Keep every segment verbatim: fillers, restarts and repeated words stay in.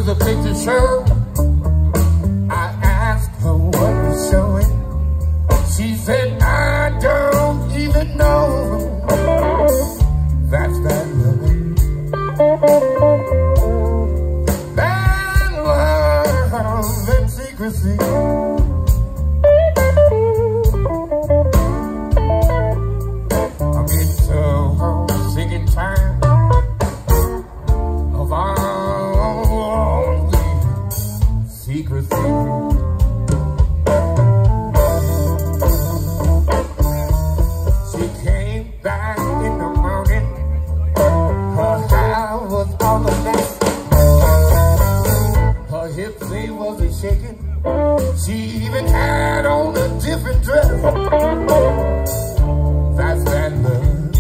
the picture show. I asked her what was showing. She said, I don't even know. That's that love. That love and secrecy. I'm getting so homesick and tired of all the secrecy. Back in the morning, her hair was all a mess. Her hips, they wasn't shaking. She even had on a different dress. That's that love.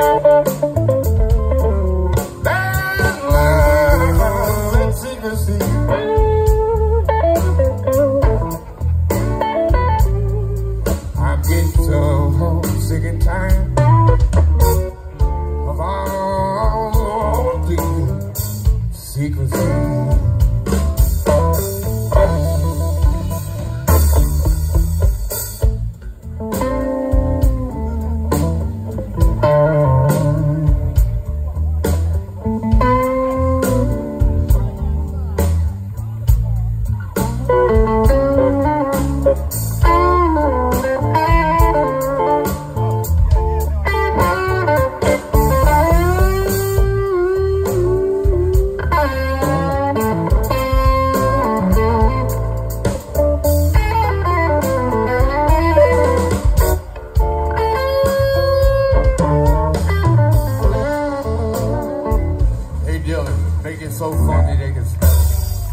That love and secrecy. I'm getting so homesick and tired of all the secrecy. Make it so funny they can spell it.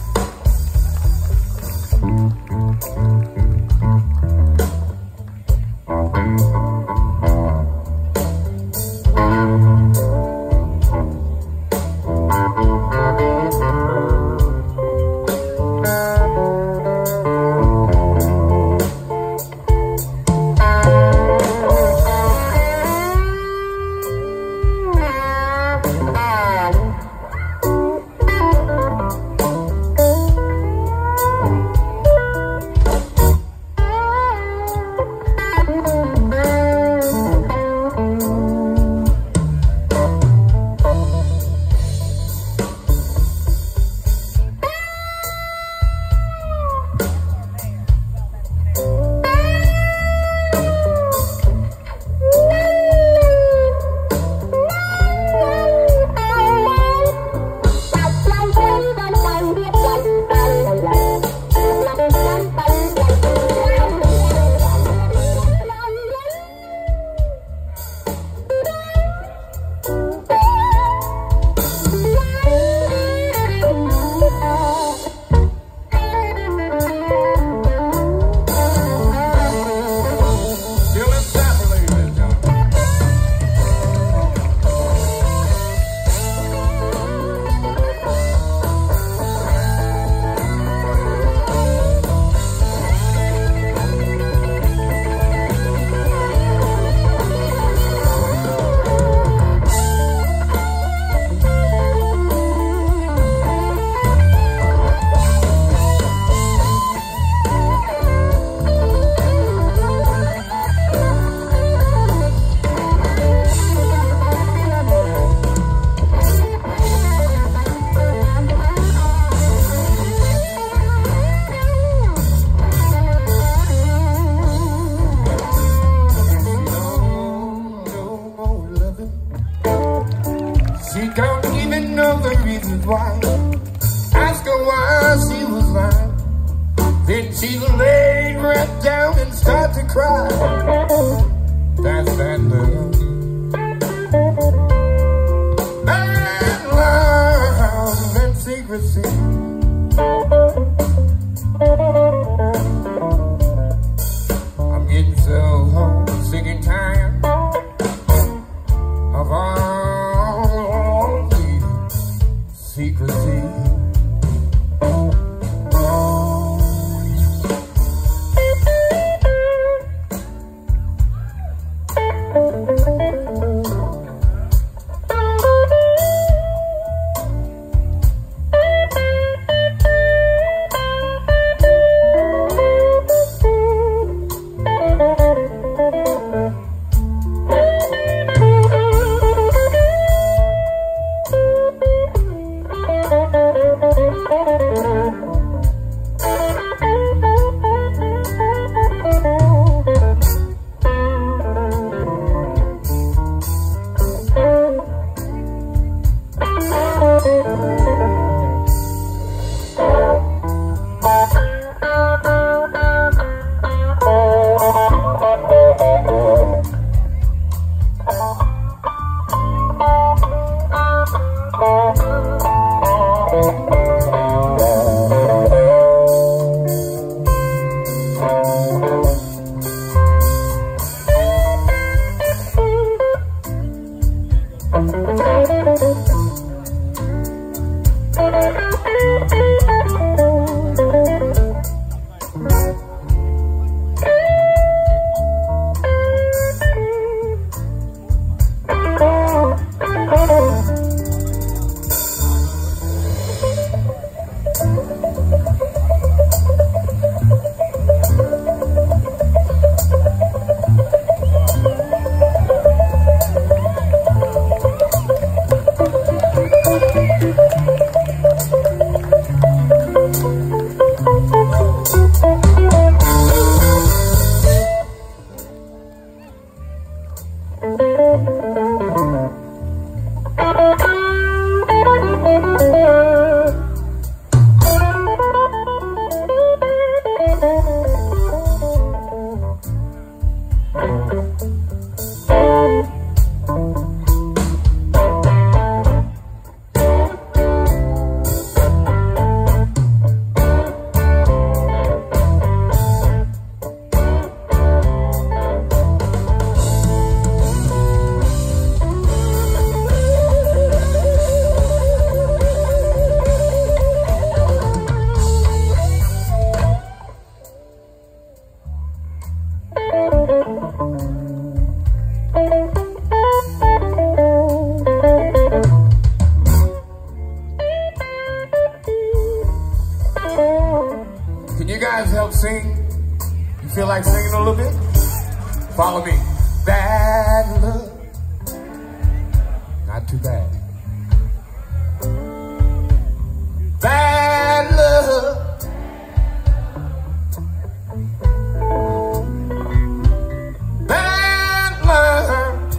Why? Ask her why she was lying. Then she laid right down and started to cry. That's that love. That love and secrecy. I'm getting so homesick and tired of all the secrecy. Can you guys help sing? You feel like singing a little bit? Follow me. Bad love. Not too bad. Bad love. Bad love.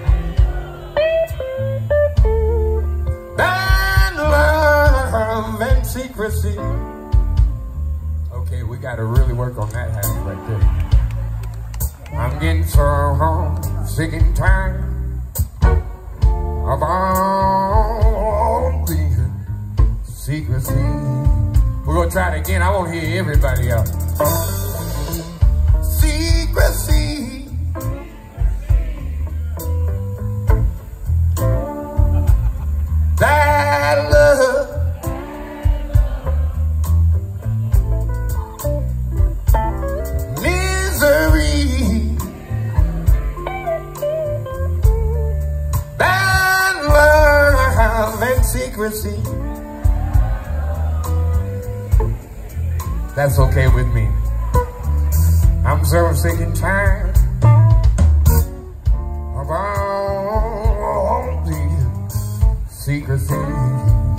Bad love and secrecy. Okay, we gotta really work on that half right there. I'm getting so sick and tired of all the secrecy. We're gonna try it again. I won't hear everybody out. Secrecy. That love. Secrecy. That's okay with me. I'm so sick and tired of all the secrecy.